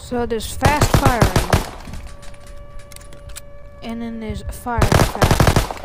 So there's fast firing. And then there's fire fast.